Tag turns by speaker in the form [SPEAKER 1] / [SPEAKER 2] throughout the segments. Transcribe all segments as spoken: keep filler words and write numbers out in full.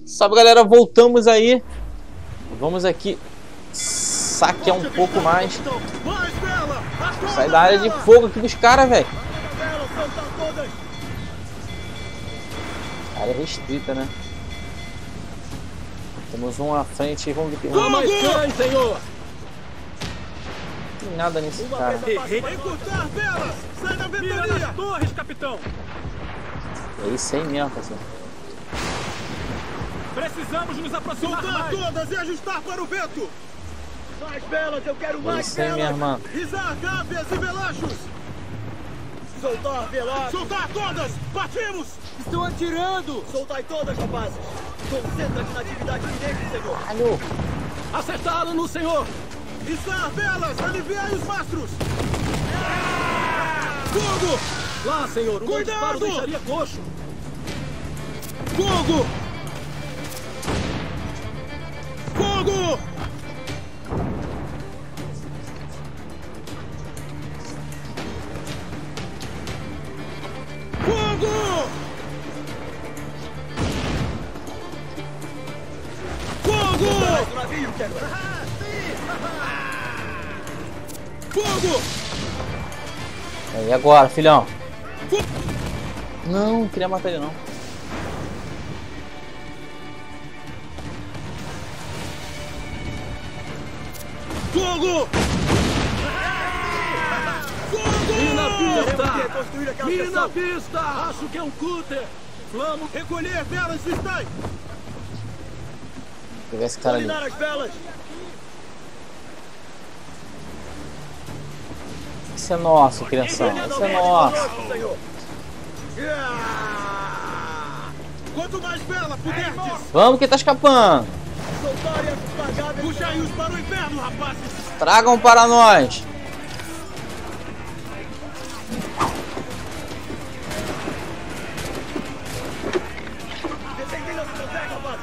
[SPEAKER 1] Salve, galera, voltamos aí. Vamos aqui saquear um pouco mais. Sai da área de fogo aqui dos caras, velho. Área restrita, né? Temos um à frente e vamos ver o que tem.
[SPEAKER 2] Toma mais, senhor!
[SPEAKER 1] Não tem nada nesse cara.
[SPEAKER 2] Encurtar velas! Sai da ventania! Torres, capitão!
[SPEAKER 1] É isso aí mesmo, parceiro.
[SPEAKER 2] Precisamos nos aproximar mais! Soltar todas e ajustar para o vento! Mais velas, eu quero mais
[SPEAKER 1] isso aí, minha irmã.
[SPEAKER 2] Rizar gábias e velachos! Soltar velachos! Soltar todas! Partimos! Estão atirando! Soltai todas, rapazes! Concentra-te na atividade iminente, senhor!
[SPEAKER 1] Alô!
[SPEAKER 2] Acertá-lo no senhor! Rizar velas! Aliviai os mastros! Fogo! Lá, senhor! Um cuidado! Deixaria coxo! Fogo! Fogo! Fogo! Fogo! Fogo!
[SPEAKER 1] E agora, filhão? Não, não queria matar ele não.
[SPEAKER 2] Fogo! Fogo! Mina pista! Mina pista! Acho que é um cúter! Vamos recolher velas, Stein!
[SPEAKER 1] Vou pegar esse cara ali.
[SPEAKER 2] As velas!
[SPEAKER 1] Esse é nosso, crianção. Esse é nosso.
[SPEAKER 2] Quanto mais vela puderdes!
[SPEAKER 1] Vamos que tá escapando.
[SPEAKER 2] Puxai-os para o inferno, rapazes!
[SPEAKER 1] Tragam para nós.
[SPEAKER 2] Defendendo as consegue, rapazes!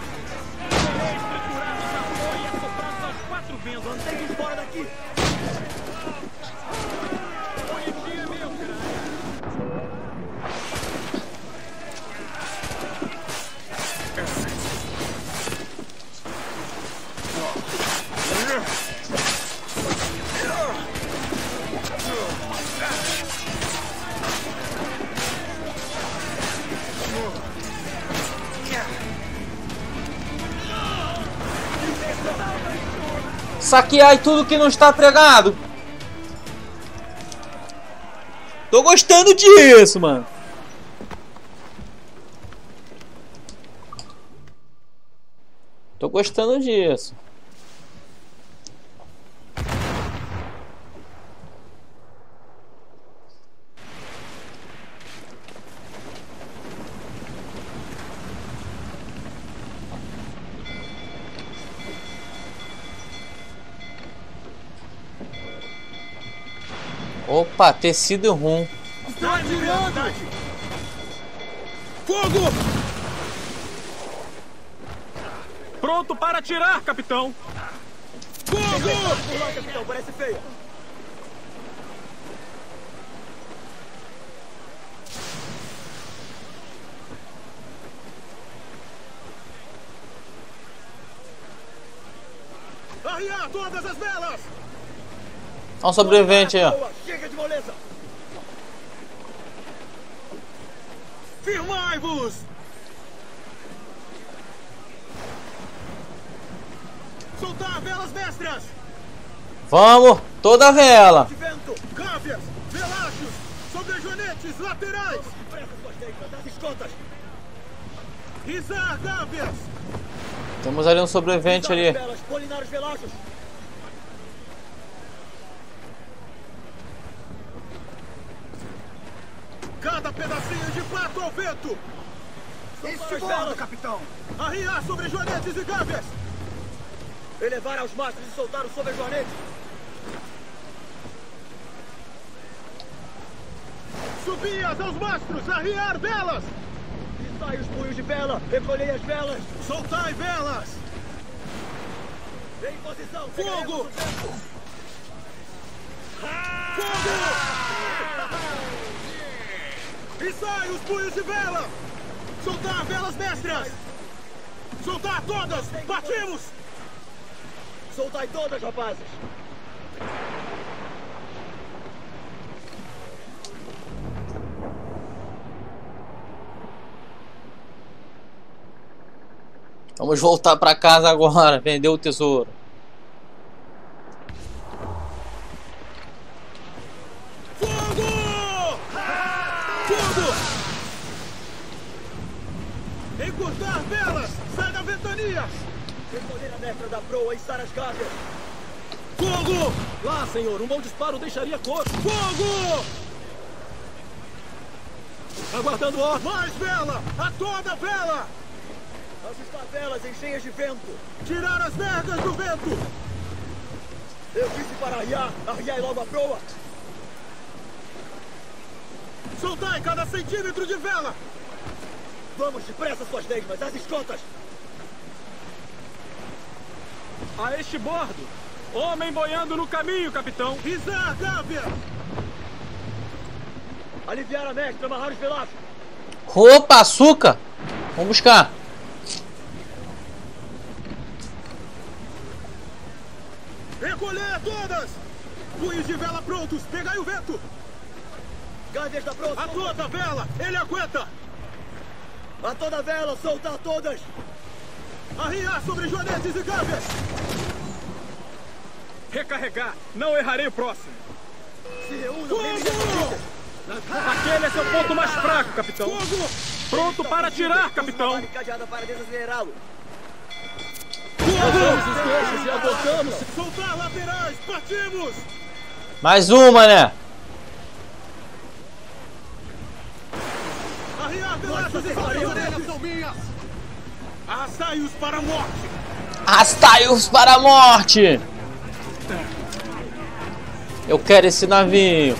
[SPEAKER 2] Quatro ventos, mantém-os fora daqui!
[SPEAKER 1] Saqueai tudo que não está pregado. Tô gostando disso, mano. Tô gostando disso. Opa, tecido rum.
[SPEAKER 2] Está atirando! Fogo! Pronto para atirar, capitão! Fogo! Pula, capitão, parece feio. Arriar todas as velas!
[SPEAKER 1] Olha um sobrevivente aí, ó.
[SPEAKER 2] Chega de moleza! Firmai-vos! Soltar velas mestras!
[SPEAKER 1] Vamos, toda a vela.
[SPEAKER 2] De vento, gávias, velachos, sobrejoanetes, laterais! Presta suas teitas, das escotas! Rizar gávias!
[SPEAKER 1] Temos ali um sobrevivente ali.
[SPEAKER 2] Velas, polinar os velachos! Cada pedacinho de prato ao vento! Estimulado, capitão! Arriar sobre joanetes e gávias! Elevar aos mastros e soltar o sobre joanete! Subias aos mastros! Arriar velas! Sai os punhos de vela! Recolhei as velas! Soltai velas! Em posição! Fogo! Fogo! E sai os punhos de vela! Soltar velas mestras! Soltar todas! Partimos! Soltai todas, rapazes!
[SPEAKER 1] Vamos voltar pra casa agora, vender o tesouro.
[SPEAKER 2] Fogo! Tudo! Encurtar velas! Sai da ventania! Responder a mestra da proa e estar as gáveas! Fogo! Lá, senhor, um bom disparo deixaria coxo! Fogo! Aguardando ordem! Mais vela! A toda vela! Ajustar velas em cheias de vento! Tirar as vergas do vento! Eu disse para arriar! Arriai logo a proa! Soltai cada centímetro de vela! Vamos depressa, suas leimas! As escotas! A este bordo! Homem boiando no caminho, capitão! Pisar a gávea! Aliviar a mestra, amarrar os velachos!
[SPEAKER 1] Opa, açúcar! Vamos buscar!
[SPEAKER 2] Recolher todas! Punhos de vela prontos! Pegai o vento! Gáveas da proa! A toda vela! Ele aguenta! A toda vela! Soltar todas! Arriar sobre joanetes e gáveas! Recarregar! Não errarei o próximo! Se reúnam! Fogo! Aquele é seu ponto mais fraco, capitão! Fogo! Pronto para atirar, capitão! Para desacelerá-lo! Fogo! Os eixos e adotamos! Soltar laterais! Partimos!
[SPEAKER 1] Mais uma, né?
[SPEAKER 2] Arriar velachos e joanetes são minhas! Arrastai-os para a morte!
[SPEAKER 1] Arrastai-os para a morte! Eu quero esse navio!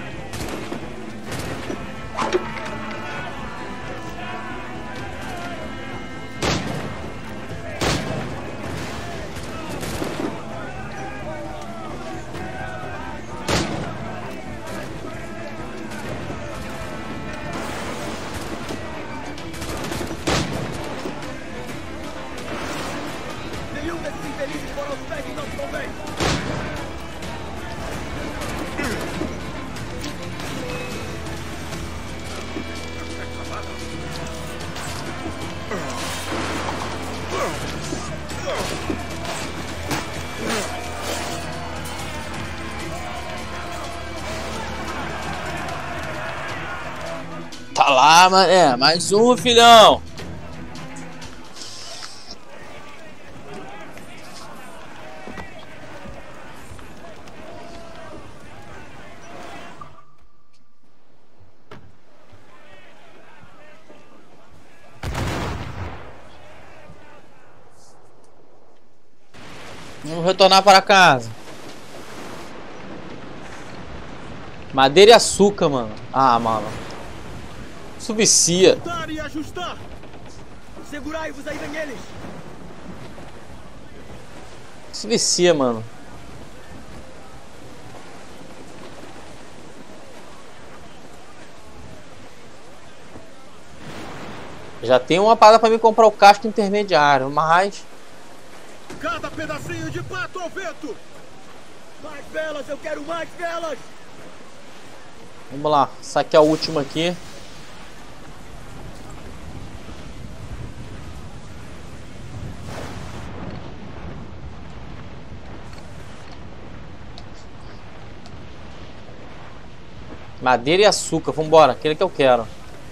[SPEAKER 2] Nenhum desses infelizes foram os pés que não se convém!
[SPEAKER 1] Tá lá, mané. Mais um, filhão. Vamos retornar para casa. Madeira e açúcar, mano. Ah, mano. Isso vicia.
[SPEAKER 2] Soltar e ajustar! Segurai-vos aí, vem eles!
[SPEAKER 1] Isso vicia, mano. Já tem uma parada pra me comprar o casco intermediário, mas...
[SPEAKER 2] Cada pedacinho de pato ao vento! Mais velas, eu quero mais velas!
[SPEAKER 1] Vamos lá, saquear a última aqui. Madeira e açúcar, vambora, aquele que eu quero.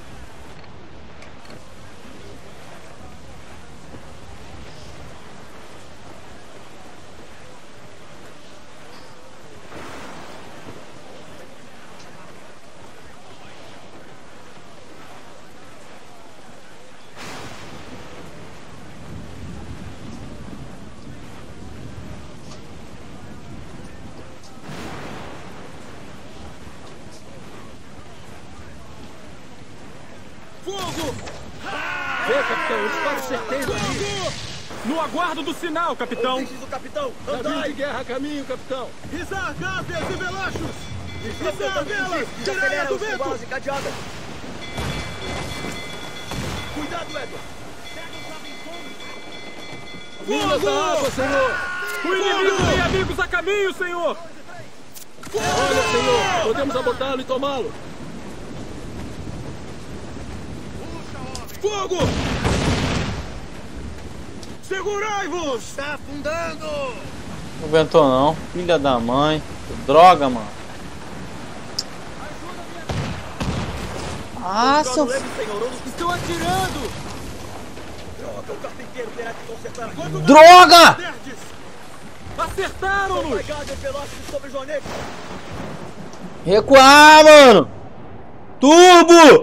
[SPEAKER 2] Fogo! Vê, capitão, eu disparo certeiro ali. No aguardo do sinal, capitão. Ordens do capitão, andai. De guerra a caminho, capitão. Risar gáveas e velachos. Risar velas, tirar do vento. Cuidado, Edward. Pega os abençoados. Minas da água, Senhor! O inimigo tem amigos a caminho, Senhor! Olha, Senhor, podemos abordá-lo e tomá-lo. Fogo! Segurai-vos! Está afundando!
[SPEAKER 1] Não aguentou não, filha da mãe. Droga, mano. Ah, seu...
[SPEAKER 2] Estão atirando! Droga, o carpinteiro terá que consertar.
[SPEAKER 1] Droga!
[SPEAKER 2] Acertaram-nos!
[SPEAKER 1] Recuar, mano! Turbo!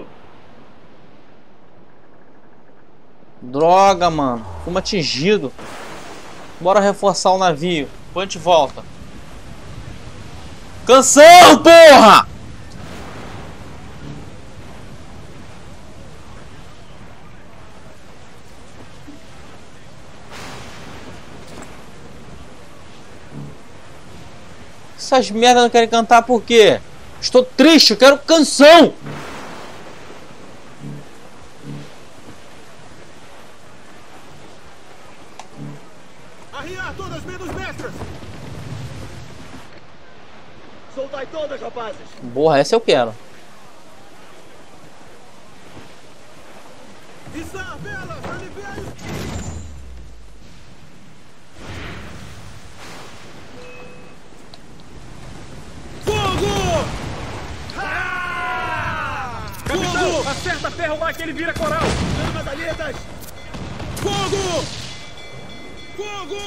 [SPEAKER 1] Droga, mano. Fomos atingidos. Bora reforçar o navio. Depois a gente volta. Canção, porra! Essas merdas não querem cantar por quê? Estou triste, eu quero canção!
[SPEAKER 2] Arriar todas menos mestras! Soltai todas, rapazes!
[SPEAKER 1] Porra, essa eu quero.
[SPEAKER 2] Içar velas, aliviai os... Fogo! Capitão, fogo! Acerta ferro lá que ele vira coral! Chamas alhetas! Fogo! Fogo!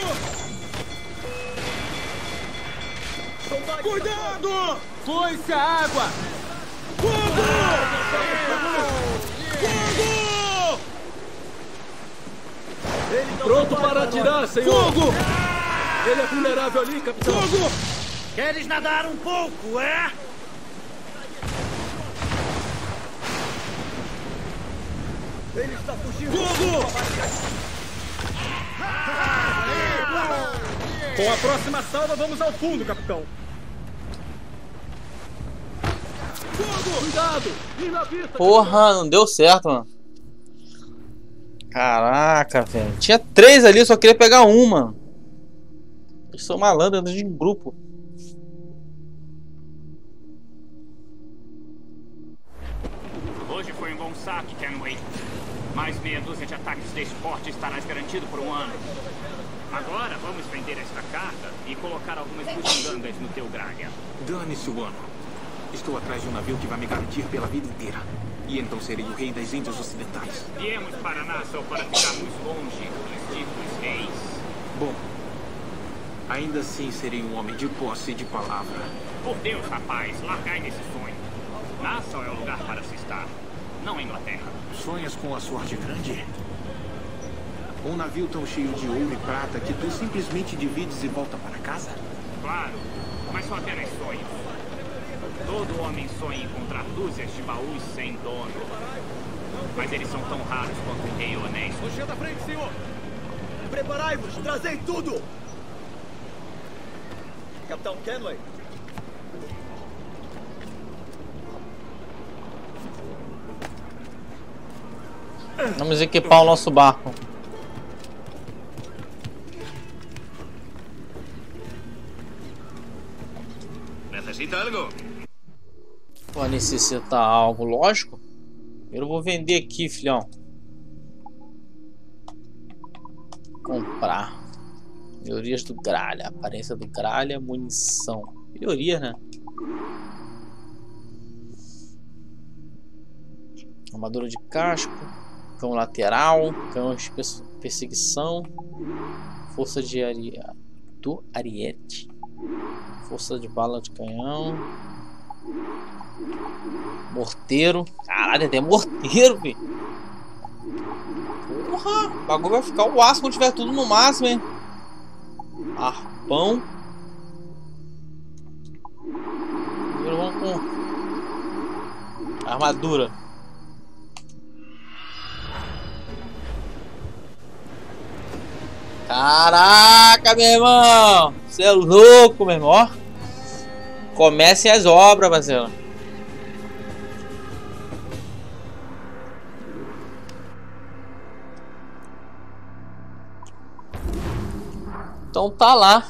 [SPEAKER 2] Cuidado! Foi-se a água! Fogo! Fogo! Pronto para atirar, senhor! Fogo! Ele é vulnerável ali, capitão! Fogo! Queres nadar um pouco, é? Ele está fugindo! Fogo! Com a próxima salva, vamos ao fundo, capitão! Fogo! Cuidado! Na vista,
[SPEAKER 1] Porra, não deu certo, mano. Caraca, velho. Tinha três ali, só queria pegar uma. Eles são malandros de grupo.
[SPEAKER 3] Hoje foi um bom saque, Kenway. Mais meia dúzia de ataques desse porte estarás garantido por um ano. Agora vamos vender esta carta e colocar algumas bugigangas no teu gralha.
[SPEAKER 4] Dane-se o ano. Estou atrás de um navio que vai me garantir pela vida inteira. E então serei o rei das Índias Ocidentais.
[SPEAKER 3] Viemos para Nassau para ficarmos longe dos ditos reis.
[SPEAKER 4] Bom, ainda assim serei um homem de posse e de palavra.
[SPEAKER 3] Por Deus, rapaz, largai desse sonho. Nassau é o lugar para se estar, não a Inglaterra.
[SPEAKER 4] Sonhas com a sorte grande? Um navio tão cheio de ouro e prata que tu simplesmente divides e volta para casa?
[SPEAKER 3] Claro, mas são apenas sonhos. Todo homem sonha em encontrar dúzias de baús sem dono. Mas eles são tão raros quanto um rei honesto.
[SPEAKER 2] Puxando à frente, senhor! Preparai-vos! Trazei tudo! Capitão Kenway!
[SPEAKER 1] Vamos equipar o nosso barco.
[SPEAKER 3] Necessita algo?
[SPEAKER 1] Vai necessitar algo, lógico. Eu vou vender aqui, filhão. Comprar. Melhorias do gralha. Aparência do gralha, munição. Melhoria, né? Armadura de casco. Cão lateral. Cão de perseguição. Força de ari... do ariete. Força de bala de canhão. Morteiro. Caralho, até morteiro, velho. Porra, o bagulho vai ficar o aço quando tiver tudo no máximo, hein? Arpão. Agora vamos com armadura. Caraca, meu irmão. Você é louco, meu irmão. Ó. Comecem as obras, parceiro. Então tá lá.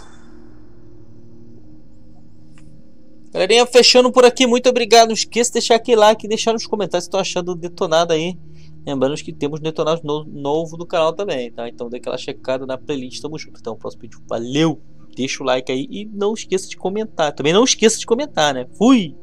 [SPEAKER 1] Galerinha, fechando por aqui. Muito obrigado. Não esqueça de deixar aquele like e deixar nos comentários se estão achando detonado aí. Lembrando que temos detonados no, novo no canal também, tá? Então dê aquela checada na playlist. Tamo junto. Então, próximo vídeo. Valeu! Deixa o like aí e não esqueça de comentar. Também não esqueça de comentar, né? Fui!